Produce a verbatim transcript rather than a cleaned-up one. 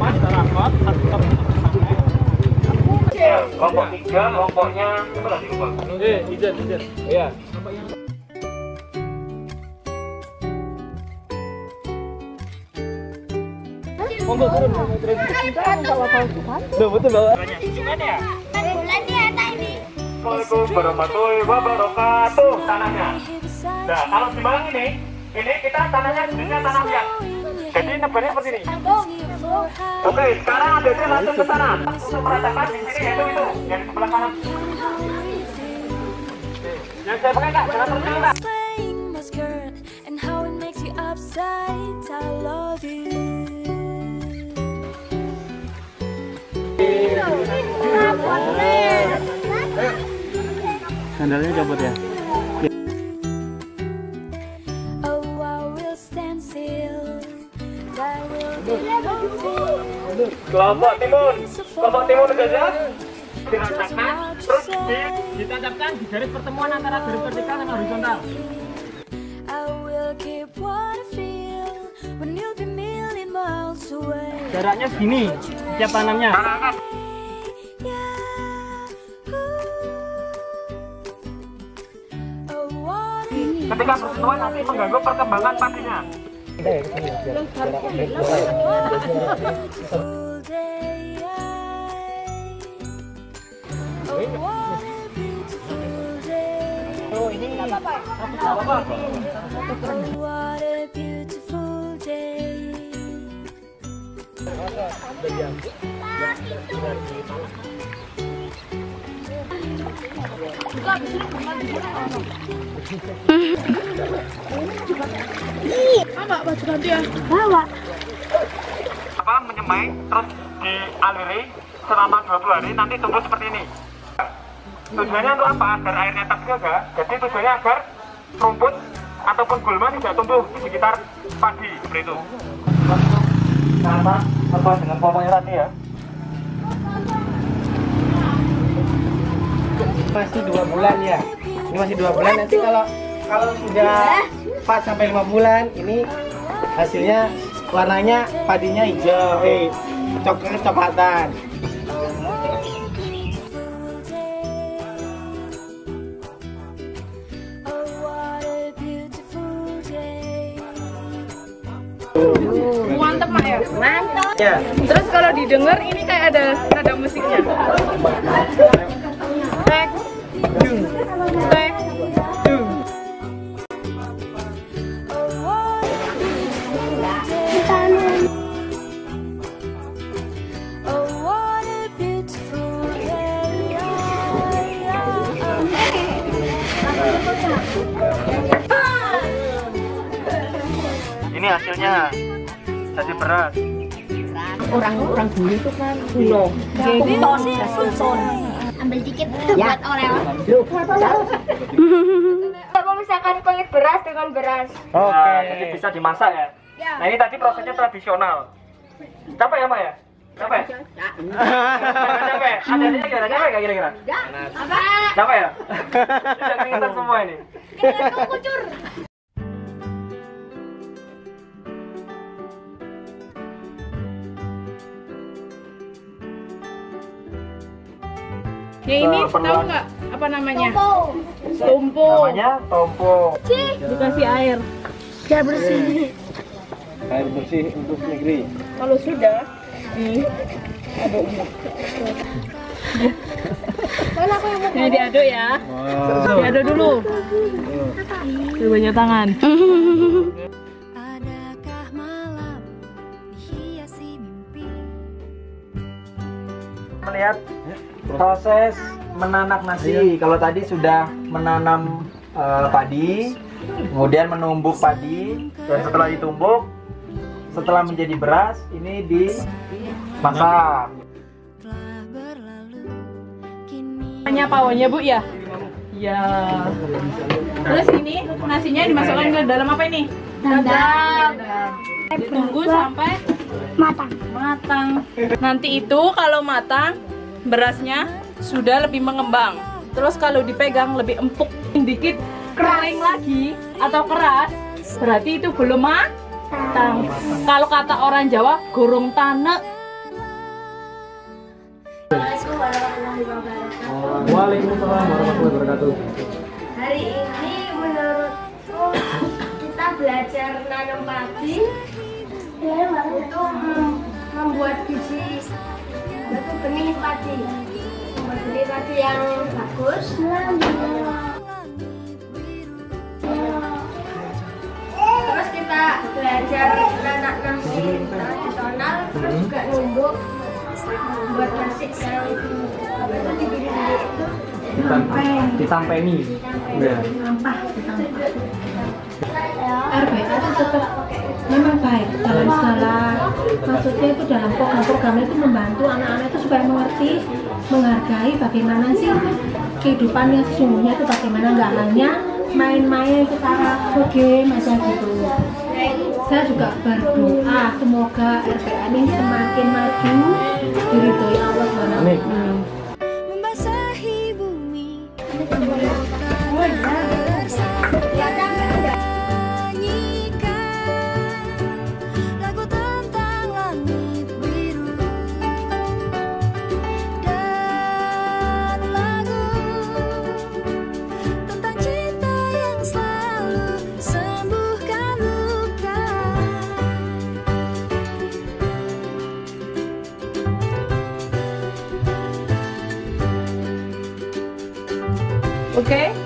Mas, rapot, satu kelompok tiga, kelompoknya sebelah di kelompok. Eh, izin, izin. Iya. Monggo turun, turun. Loh, betul bawa. Ya? Assalamualaikum warahmatullahi wabarakatuh. Tanahnya. Nah, kalau di Malang ini, ini kita tanahnya jenisnya tanah liat. Jadi nebarnya seperti ini. Oke, sekarang ada dia langsung ke sana. Untuk meratakan di sini yaitu itu yang di sebelah kanan. Yang saya pakai kak, jangan terus kak. Sandalnya copot ya. Kelompok timun, kelompok timun udah siap? Dirancangkan, terus di, Ditancapkan di garis pertemuan antara garis vertikal dan horizontal. Jaraknya segini, setiap tanamnya. Ketika bersentuhan nanti mengganggu perkembangan padinya. Oh, ini nggak apa-apa. Nggak apa-apa. Apa baju ganti ya? Bawa. Apa menyemai terus dialiri selama dua puluh hari nanti tumbuh seperti ini. Tujuannya untuk apa? Agar airnya terjaga. Jadi tujuannya agar rumput ataupun gulma tidak tumbuh di sekitar padi seperti itu. Sama apa dengan pomanya tadi ya? Masih dua bulan ya. Ini masih dua bulan. Nanti kalau kalau sudah empat sampai lima bulan, ini hasilnya warnanya padinya hijau, eh coklat coklatan. Mantep mak ya? Mantap. Ya. Terus kalau didengar ini kayak ada nada musiknya. Tek, dung, tek, dung. Ini hasilnya jadi beras. Orang-orang dulu itu kan kuno. Jadi ton, ton. Ambil dikit buat oreo. Kalau misalkan kulit beras dengan beras. Oke. Nah, jadi bisa dimasak ya. Ya. Nah ini tadi prosesnya tradisional. Capek ya Mbak ya? Capek? Capek? Ada adanya kira capek gak kira-kira? Apa? Capek ya? Sudah keringetan semua ini. Keringetan kucur. Ya ini Nah, perlu- tahu nggak apa namanya? Tompo. Tumpu. Namanya tompo. Dikasih air. Biar bersih. Air bersih untuk negeri. Kalau sudah di Kan aku yang mau. ini diaduk ya. Wow. Diaduk dulu. Coba banyak tangan. Adakah malam dihiasi mimpi? Melihat proses menanak nasi. Kalau tadi sudah menanam eh, padi, kemudian menumbuk padi, dan setelah ditumbuk, setelah menjadi beras, ini dimasak. Telah berlalu kini Hanya pawonnya Bu ya? Ya. Terus ini nasinya dimasukkan ke dalam apa ini? Dandang. Tunggu sampai Matang. matang. Nanti itu kalau matang, berasnya sudah lebih mengembang. Terus kalau dipegang lebih empuk. Dikit kering lagi atau keras, berarti itu belum matang. Kalau kata orang Jawa, gorong tanek. warahmatullahi wabarakatuh. Waalaikumsalam warahmatullahi wabarakatuh. Hari ini menurutku kita belajar nanam padi itu mem- membuat biji itu benih padi, membuat benih padi yang bagus. Terus kita belajar nanak nasi tradisional, terus juga numbuk buat nasi yang apa itu dibeli itu Ditampeni. Ya. R B A itu tetap memang baik dalam segala, maksudnya itu dalam program-program itu membantu anak-anak itu supaya mengerti, menghargai bagaimana sih kehidupannya sesungguhnya itu bagaimana, nggak hanya main-main secara game aja gitu. Saya juga berdoa semoga R B A ini semakin maju, diridhoi Allah subhanahu wa taala. membasahi bumi nyanyikan lagu tentang langit biru dan lagu tentang cinta yang selalu sembuhkan luka. Oke,